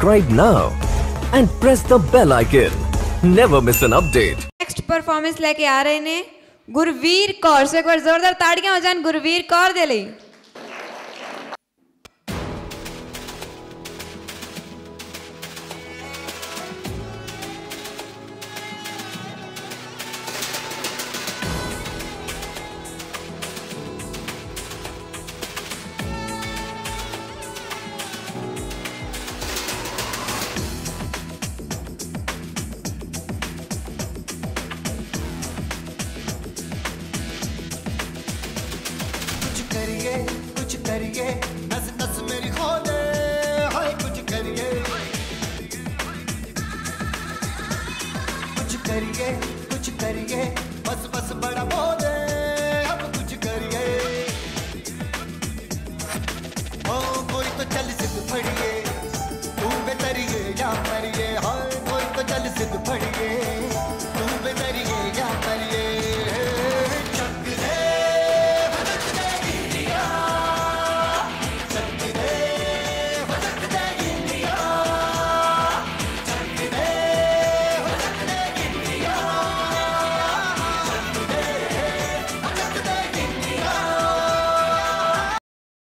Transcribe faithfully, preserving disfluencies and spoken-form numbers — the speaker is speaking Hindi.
Subscribe now and press the bell icon. Never miss an update. Next performance लेके आ रहे ने गुरवीर कौर से एक बार जोरदार ताड़ियां हो जान गुरवीर कौर दे ਲਈ। करिए कुछ करिए